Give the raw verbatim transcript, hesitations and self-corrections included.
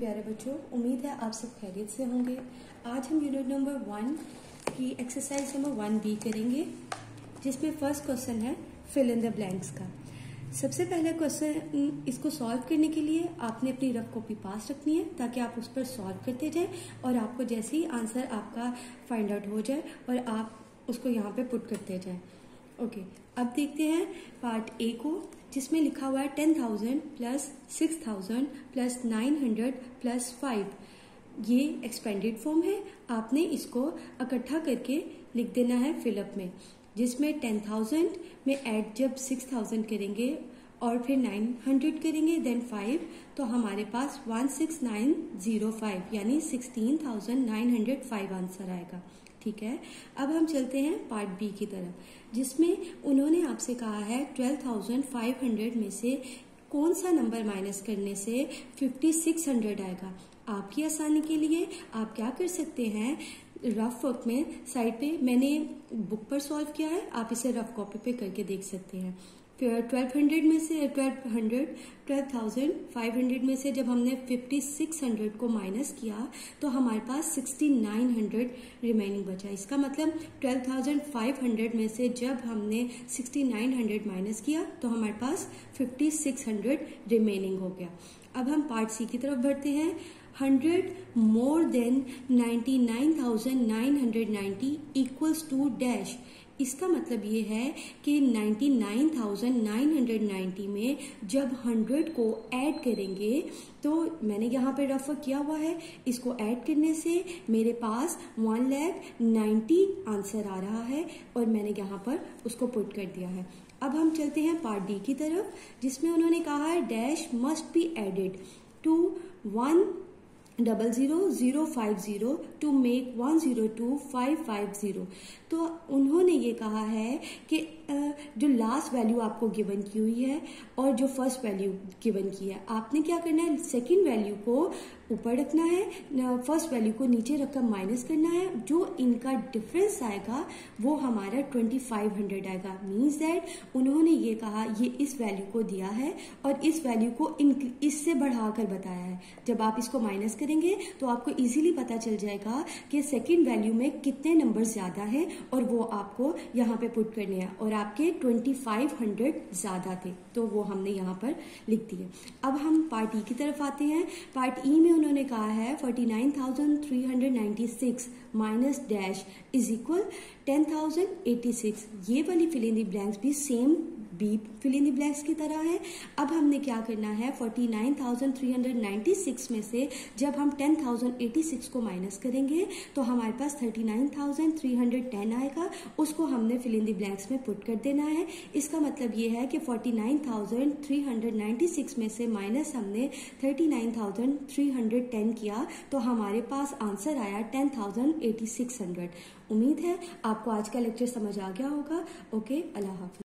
प्यारे बच्चों, उम्मीद है आप सब खैरियत से होंगे। आज हम यूनिट नंबर वन की एक्सरसाइज नंबर वन बी करेंगे, जिसमें फर्स्ट क्वेश्चन है फिल इन द ब्लैंक्स का। सबसे पहला क्वेश्चन, इसको सॉल्व करने के लिए आपने अपनी रफ कॉपी पास रखनी है ताकि आप उस पर सॉल्व करते जाएं और आपको जैसे ही आंसर आपका फाइंड आउट हो जाए और आप उसको यहाँ पे पुट करते जाएं। ओके, अब देखते हैं पार्ट ए को, जिसमें लिखा हुआ है ten thousand plus six thousand plus nine hundred plus five. ये एक्सपेंडेड फॉर्म है, आपने इसको इकट्ठा करके लिख देना है फिलअप में, जिसमें टेन थाउजेंड में ऐड जब सिक्स थाउजेंड करेंगे और फिर नाइन हंड्रेड करेंगे देन फाइव, तो हमारे पास one six nine zero five यानी sixteen thousand nine hundred five answer आएगा। ठीक है, अब हम चलते हैं पार्ट बी की तरफ, जिसमें उन्होंने आपसे कहा है ट्वेल्व थाउजेंड फाइव हंड्रेड में से कौन सा नंबर माइनस करने से फिफ्टी सिक्स हंड्रेड आएगा। आपकी आसानी के लिए आप क्या कर सकते हैं, रफ वर्क में साइड पे मैंने बुक पर सॉल्व किया है, आप इसे रफ कॉपी पे करके देख सकते हैं। फिर ट्वेल्व हंड्रेड में से twelve hundred twelve thousand five hundred में से जब हमने फिफ्टी सिक्स हंड्रेड को माइनस किया तो हमारे पास सिक्सटी नाइन हंड्रेड रिमेनिंग बचा। इसका मतलब ट्वेल्व थाउजेंड फाइव हंड्रेड में से जब हमने सिक्सटी नाइन हंड्रेड माइनस किया तो हमारे पास फिफ्टी सिक्स हंड्रेड रिमेनिंग हो गया। अब हम पार्ट सी की तरफ बढ़ते हैं। Hundred more than ninety nine thousand nine hundred ninety equals to dash. इसका मतलब ये है कि ninety nine thousand nine hundred ninety में जब हंड्रेड को ऐड करेंगे, तो मैंने यहाँ पे रेफर किया हुआ है, इसको ऐड करने से मेरे पास वन लैख नाइन्टी आंसर आ रहा है और मैंने यहाँ पर उसको पुट कर दिया है। अब हम चलते हैं पार्ट डी की तरफ, जिसमें उन्होंने कहा है dash must be added to one double zero zero five zero to make one zero two five five zero. तो उन्होंने ये कहा है कि जो लास्ट वैल्यू आपको गिवन की हुई है और जो फर्स्ट वैल्यू गिवन की है, आपने क्या करना है, सेकंड वैल्यू को ऊपर रखना है, फर्स्ट वैल्यू को नीचे रखकर माइनस करना है। जो इनका डिफरेंस आएगा वो हमारा ट्वेंटी फाइव हंड्रेड आएगा। मीन्स दैट उन्होंने ये कहा ये इस वैल्यू को दिया है और इस वैल्यू को इन इससे बढ़ाकर बताया है। जब आप इसको माइनस करेंगे तो आपको इजीली पता चल जाएगा कि सेकंड वैल्यू में कितने नंबर ज्यादा है और वो आपको यहाँ पे पुट करने हैं, और आपके ट्वेंटी फाइव हंड्रेड ज्यादा थे तो वो हमने यहाँ पर लिख दिए। अब हम पार्ट ई की तरफ आते हैं। पार्ट ई में उन्होंने कहा है forty nine thousand three hundred ninety six minus dash is equal ten thousand eighty six. ये वाली फिल इन द ब्लैंक्स भी same B fill in the blanks की तरह है। अब हमने क्या करना है, forty nine thousand three hundred ninety six में से जब हम टेन थाउजेंड एटी सिक्स को माइनस करेंगे तो हमारे पास thirty nine thousand three hundred ten आएगा, उसको हमने फिल इन द ब्लैंक्स में पुट कर देना है। इसका मतलब ये है कि forty nine thousand three hundred ninety six में से माइनस हमने thirty nine thousand three hundred ten किया तो हमारे पास आंसर आया ten thousand eighty six hundred. उम्मीद है आपको आज का लेक्चर समझ आ गया होगा। ओके, अल्लाह हाफिज।